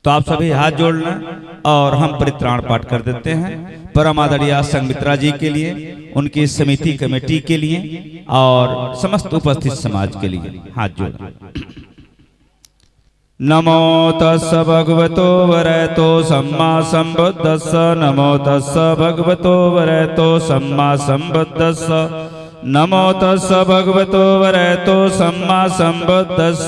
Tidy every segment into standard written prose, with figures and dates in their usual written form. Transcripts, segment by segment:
तो आप सभी हाथ जोड़ना और हम परित्राण पाठ कर देते हैं परम आदरणीय संघमित्रा जी के लिए, उनकी समिति कमेटी के लिए और समस्त उपस्थित समाज के लिए हाथ जोड़ना। नमो तस्स भगवतो वरहतो सम्मा संबुद्धस्स। नमो तस्स भगवतो वरहतो सम्मा संबुद्धस्स। नमो तस्स भगवतो वरहतो सम्मा संबुद्धस्स।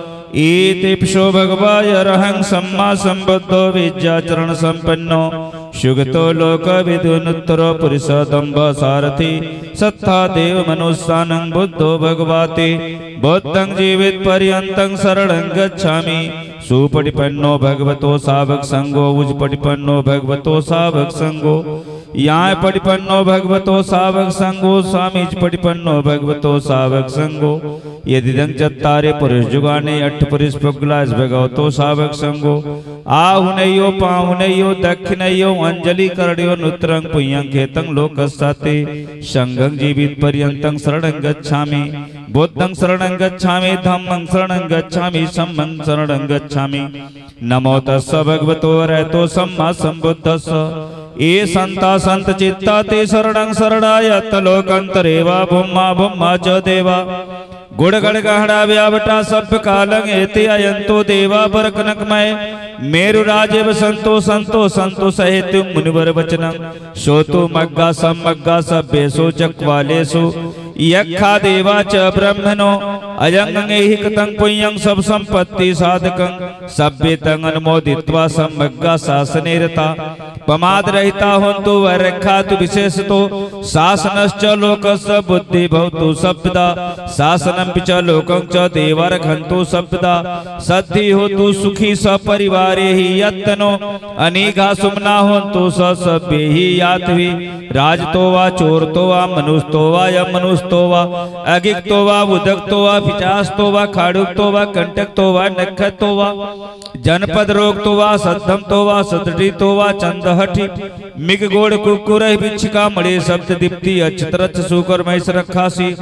इतिप्सो भगवाय अरहं सम्मा संबुद्धो विद्याचरण संपन्नो शुगतो लोक विदुनुत्तरो पुरुष दंभ सारथि सत्ता देव मनुष्यानं बुद्धो भगवाति बुद्धं जीवित पर्यन्तं शरणं गच्छामि। सुपटिपन्नो भगवतो सावक संगो उजपटिपन्नो भगवतो सावक संगो यहाँ पटिपन्नो भगवतो सावक संगो स्वामी पटिपन्नो भगवतो सावक संगो। यदि चत्तारे पुरुष जुगाने अठ पुरुष पुगलास भगवतो सावक संगो। आहुनयो पाहुनयो दक्षिणयो अंजलि करण्यो नुत्रं पुयं खेतं लोकस्साते संघं जीवित पर्यन्तं शरणं गच्छामि। बुद्धं शरणं गच्छामि धम्मं शरणं गच्छामि संघं शरणं गच्छामि। नमो तस्स भगवतो वरहतो सम्मा संबुद्धस्स। ये संता संत चित्ता ते शरणं शरणायत लोकंतरेवा भूमा भूमा च देवा। गुड़ गड़ गहड़ा व्यावटा सब कालं एते अयंतो देवा बर कनकमय। मेरु राजे संतो संतो संतो सहित मुनिवर वचनं सोतो मग्गा सम्मग्गा सभ्येषु चक्वालेषु यक्षा देवा च ब्रह्मणो अयंगेहिकतं पुण्यं सब संपत्ति साधकं सभ्यतं अनुमोदित्वा सम्मग्गा शासने रता। पमाद रहिता होन्तु वरखातु विशेषतो शासनश्च लोकस्य बुद्धि भवतु सभ्यदा। शासनं च लोकं च देवारघन्तु सभ्यदा। सद्धि होतु सुखी सपरिवारे हि यत्नो अनीघा सुमना होन्तु सभ्ये हि यात्वी। राजतो वा चोरतो वा मनुस्तो वा यमनुस्तो वा अगिक्तो वा उदक्तो वा पिचास्तो वा खाड़ुक्तो वा कंटकतो वा नखतो वा जनपद रोगतो वा सद्धमतो वा सदृढितो वा चंदहठि मिगगोड़ कुकुर बिच्छिका मड़े शब्द दीप्ति अक्षत्रच सुकर महिष रखासी।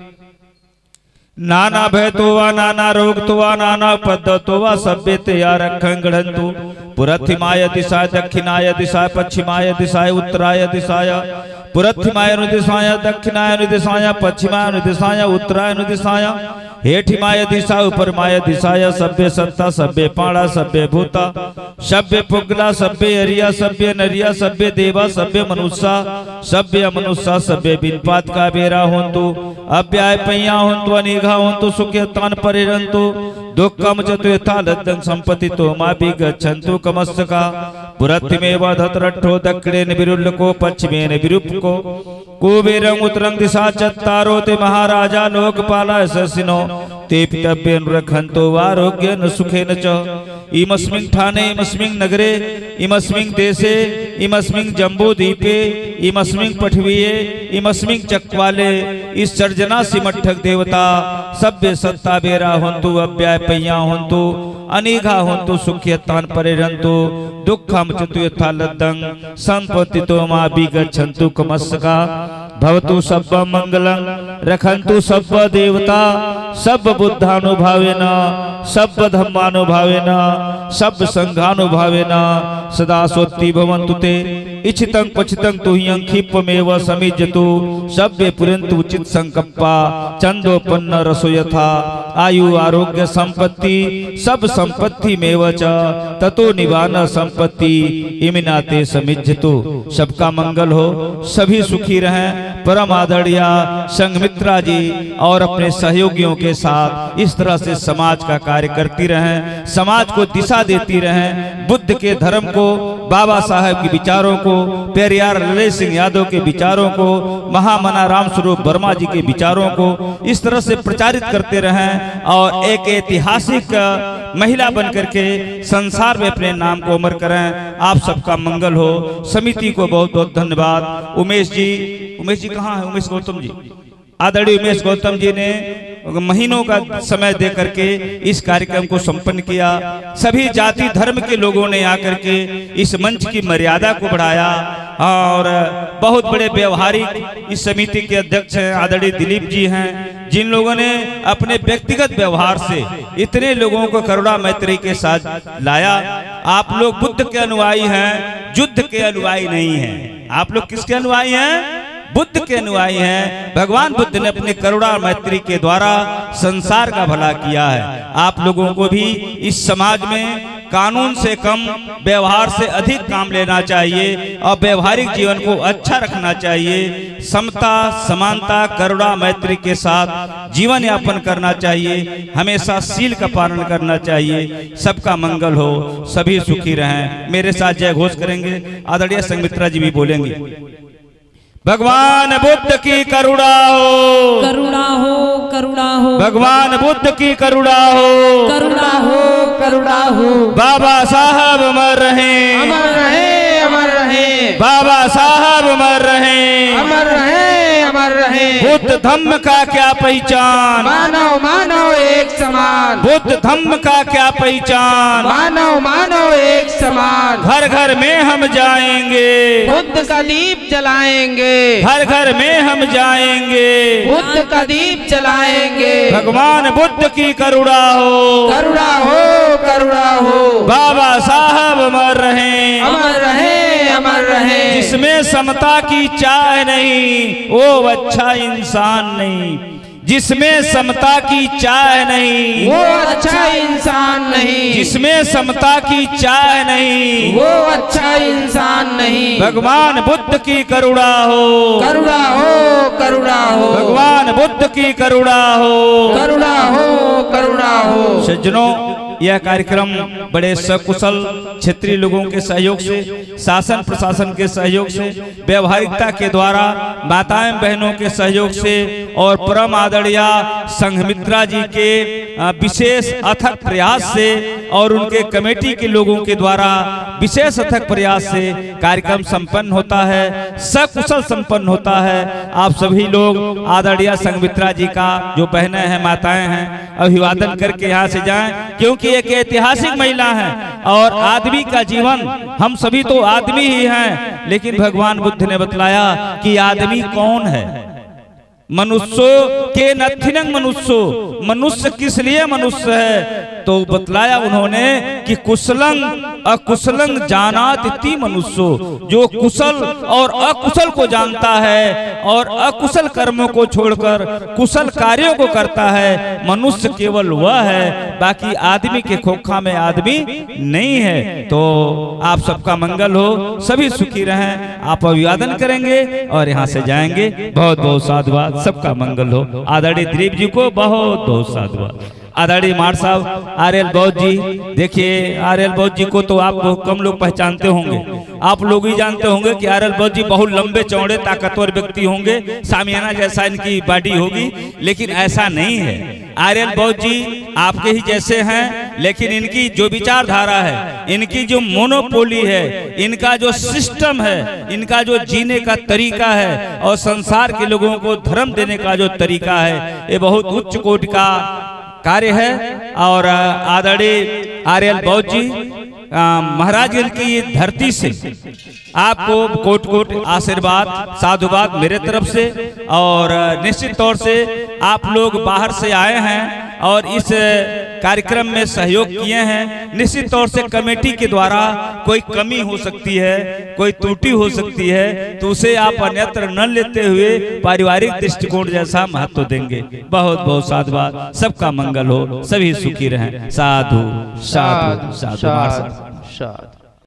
नाना भय तो वा नाना रोग तो वा नाना पद्धतो वा सभ्य तया रखं गढ़ंतु। पुरथिमाय दिशा दक्षिणाय दिशा पश्चिमाय दिशाय उत्तराय दिशाय पुरथिमाय दिशाय दक्षिणाय दिशाय पश्चिमाय दिशाय उत्तराय दिशाय हेठिमाय दिशा उपरमाय दिशाय सभ्य सत्ता सभ्य पाड़ा सभ्य भूता सभ्य पुगला सभ्य हरिया सभ्य नरिया सभ्य देवा सभ्य मनुष्या सभ्य मनुष्या सभ्य बिनपात का बेरा होन्तु। अव्याय पैया होन्तु अनिघा होन्तु सुख्यतान परिरन्तु। दुःखम च यथा लब्धं संपतितो मा गच्छन्तु कमस्सका। पुरथिमेव धतरट्ठो दक्षिणेन विरुल्लको पश्चिमेन विरूपको। कुबेरं उत्तरं दिशा चत्तारो ते महाराजा लोकपाला शशिनो। ते पितव्यं रखन्तो आरोग्येन सुखेन च। इमस्मिन् ठाणे इमस्मिन् नगरे इमस्मिन् देशे इमस्मिन् जम्बूद्वीपे इमस्मिन् पठवीये इमस्मिन् चक्वाले। इस सर्जना सिमठक देवता सभ्य सत्ता बेरा होन्तु अव्याय पैया होन्तु अनीघा होन्तु सुख्यतान परिरन्तु। दुःखं च यथा लब्धं संपतितो मा गच्छन्तु कमस्सका। भवतु सब्ब मंगलं रखन्तु सब्ब देवता सब्ब बुद्धानुभावेन सब्ब धम्मानुभावेन सब्ब संघानुभावेन सदा सोत्ति भवन्तु ते। इच्छितं पचितं तुह्यं क्षिप्पमेव समिज्जतु। सभ्ये पुरन्तु उचित संकप्पा चंदोपन्न रसो यथा। आयु आरोग्य संपत्ति सब संपत्ति मेव च ततो निवान संपत्ति इमिनाते समिज्जतु। सबका मंगल हो, सभी सुखी रहें। परम आदरणीय संघमित्रा जी और अपने सहयोगियों के साथ इस तरह से समाज का कार्य करती रहें, समाज को दिशा देती रहें। बुद्ध के धर्म को, बाबा साहेब के विचारों को, पेरियार ललित सिंह यादव के विचारों को, महामना राम स्वरूप वर्मा जी के विचारों को इस तरह से प्रचारित करते रहें और एक ऐतिहासिक महिला बनकर के संसार में अपने नाम को अमर करें। आप सबका मंगल हो। समिति को बहुत बहुत धन्यवाद। उमेश जी कहाँ है? उमेश गौतम जी, आदरणीय उमेश गौतम जी ने महीनों का समय दे करके इस कार्यक्रम को संपन्न किया। सभी जाति धर्म के लोगों ने आकर के इस मंच की मर्यादा को बढ़ाया और बहुत बड़े व्यवहारिक इस समिति के अध्यक्ष हैं आदरणीय दिलीप जी हैं, जिन लोगों ने अपने व्यक्तिगत व्यवहार से इतने लोगों को करुणा मैत्री के साथ लाया। आप लोग बुद्ध के अनुयायी हैं, युद्ध के अनुयायी नहीं हैं। आप लोग किसके अनुयायी हैं? बुद्ध के अनुयायी हैं। भगवान बुद्ध ने अपने करुणा और मैत्री के द्वारा संसार का भला किया है। आप लोगों को भी इस समाज में कानून से कम, व्यवहार से अधिक काम लेना चाहिए और व्यवहारिक जीवन को अच्छा रखना चाहिए। समता, समानता, करुणा, मैत्री के साथ जीवन यापन करना चाहिए। हमेशा शील का पालन करना चाहिए। सबका मंगल हो, सभी सुखी रहें। मेरे साथ जय घोष करेंगे। आदरणीय संघमित्रा जी भी बोलेंगे। भगवान बुद्ध की करुणा हो, करुणा हो, करुणा हो। भगवान बुद्ध की करुणा हो, करुणा हो, करुणा हो। बाबा साहब अमर रहे, अमर रहे, अमर रहे। बाबा साहब अमर रहे, अमर रहे, अमर रहे। बुद्ध धम्म का क्या पहचान, मानव मानव एक समान। बुद्ध धम्म का क्या पहचान, मानव मानव एक समान। घर घर में हम जाएंगे, बुद्ध का दीप जलाएंगे, घर घर में हम जाएंगे, बुद्ध का दीप जलाएंगे। भगवान बुद्ध की करुणा हो, करुणा हो, करुणा हो। बाबा साहब अमर रहे, अमर रहे, अमर रहे। जिसमें समता की चाह नहीं वो अच्छा इंसान नहीं, जिसमें समता की चाह नहीं वो अच्छा इंसान नहीं, जिसमें समता की चाह नहीं वो अच्छा इंसान नहीं। भगवान बुद्ध की करुणा हो, करुणा हो, करुणा हो। भगवान बुद्ध की करुणा हो, करुणा हो, करुणा हो। सज्जनों, यह कार्यक्रम बड़े सकुशल क्षेत्रीय लोगों के सहयोग से, शासन प्रशासन के सहयोग से, व्यवहारिकता के द्वारा, माताएं बहनों के सहयोग से और परम आदरणीय संघमित्रा जी के विशेष अथक प्रयास से और उनके कमेटी के लोगों के द्वारा विशेष अथक प्रयास से कार्यक्रम संपन्न होता है, सकुशल संपन्न होता है। आप सभी लोग आदरणीय संघमित्रा जी का, जो बहनें हैं, माताएं हैं, अभिवादन करके यहाँ से जाएं, क्योंकि एक ऐतिहासिक महिला है और आदमी का जीवन, हम सभी तो आदमी ही हैं, लेकिन भगवान बुद्ध ने बतलाया कि आदमी कौन है। मनुष्यो के नथिनंग मनुष्यो, मनुष्य किस लिए मनुष्य है, तो बतलाया उन्होंने कि कुशलंग अकुशलंग जानात इति मनुष्यो, जो कुशल और अकुशल को जानता है और अकुशल कर्मों को छोड़कर कुशल कार्यों को करता है, मनुष्य केवल वह है, बाकी आदमी के खोखा में आदमी नहीं है। तो आप सबका मंगल हो, सभी सुखी रहें। आप अभिवादन करेंगे और यहाँ से जाएंगे। बहुत बहुत साधुवाद, सबका मंगल हो। आदरणीय दिलीप जी को बहुत बहुत साधुवाद। आदरणीय मार साहब, आर.एल. बौद्ध जी, देखिए आर.एल. बौद्ध जी को तो आप कम लोग पहचानते होंगे। आप लोग ही जानते होंगे कि आर.एल. बौद्ध जी बहुत लंबे चौड़े ताकतवर व्यक्ति होंगे, सामियाना जैसा इनकी बॉडी होगी, लेकिन ऐसा नहीं है। आर.एल. बौद्ध जी आपके ही जैसे हैं, लेकिन इनकी जो विचारधारा है, इनकी जो मोनोपोली है, इनका जो सिस्टम है, इनका जो जीने का तरीका है और संसार के लोगों को धर्म देने का जो तरीका है, ये बहुत उच्च कोटि का कार्य है। और आदरणीय आर.एल. बौद्ध जी महाराजगंज की धरती से आपको कोट कोट आशीर्वाद, साधुवाद मेरे तरफ से। और निश्चित तौर से आप लोग बाहर से आए हैं और इस कार्यक्रम में सहयोग किए हैं। निश्चित तौर से कमेटी के द्वारा कोई कमी हो सकती है, कोई त्रुटि हो सकती है, तो उसे आप अन्यत्र न लेते हुए पारिवारिक दृष्टिकोण जैसा महत्व देंगे। बहुत बहुत साधुवाद, सबका मंगल हो, सभी सुखी रहें। साधु साधु साधु। साधु।